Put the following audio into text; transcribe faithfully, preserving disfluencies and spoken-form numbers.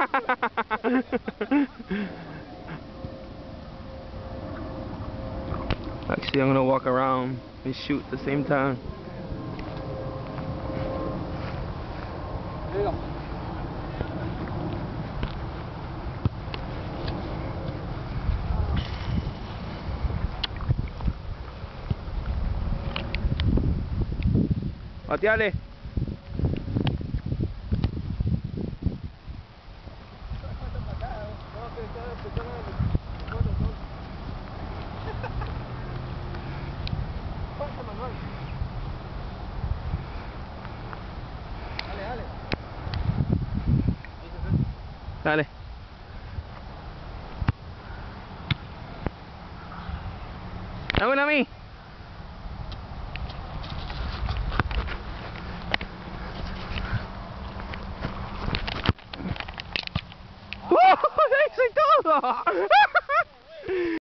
Actually, I'm gonna walk around and shoot at the same time. Bateale. Dale. Dámela a mí. ¡Uh! ¡Lo hice todo!